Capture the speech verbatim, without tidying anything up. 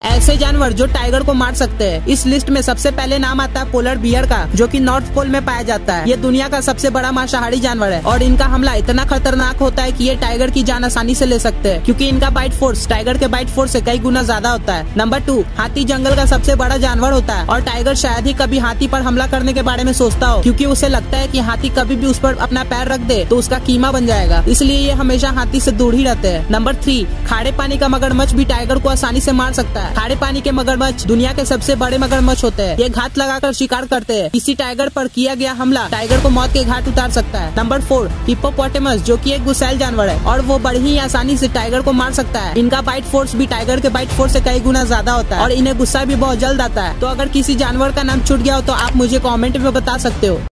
ऐसे जानवर जो टाइगर को मार सकते हैं। इस लिस्ट में सबसे पहले नाम आता है पोलर बियर का, जो कि नॉर्थ पोल में पाया जाता है। ये दुनिया का सबसे बड़ा मांसाहारी जानवर है और इनका हमला इतना खतरनाक होता है कि ये टाइगर की जान आसानी से ले सकते हैं, क्योंकि इनका बाइट फोर्स टाइगर के बाइट फोर्स से कई गुना ज्यादा होता है। नंबर टू, हाथी जंगल का सबसे बड़ा जानवर होता है और टाइगर शायद ही कभी हाथी पर हमला करने के बारे में सोचता हो, क्योंकि उसे लगता है कि हाथी कभी भी उस पर अपना पैर रख दे तो उसका कीमा बन जाएगा, इसलिए ये हमेशा हाथी से दूर ही रहते हैं। नंबर थ्री, खारे पानी का मगरमच्छ भी टाइगर को आसानी से मार सकता है। खारे पानी के मगरमच्छ दुनिया के सबसे बड़े मगरमच्छ होते हैं। ये घात लगाकर शिकार करते हैं। किसी टाइगर पर किया गया हमला टाइगर को मौत के घाट उतार सकता है। नंबर फोर, हिप्पोपोटेमस, जो कि एक गुस्सैल जानवर है और वो बड़ी ही आसानी से टाइगर को मार सकता है। इनका बाइट फोर्स भी टाइगर के बाइट फोर्स से कई गुना ज्यादा होता है और इन्हें गुस्सा भी बहुत जल्द आता है। तो अगर किसी जानवर का नाम छूट गया हो तो आप मुझे कमेंट में बता सकते हो।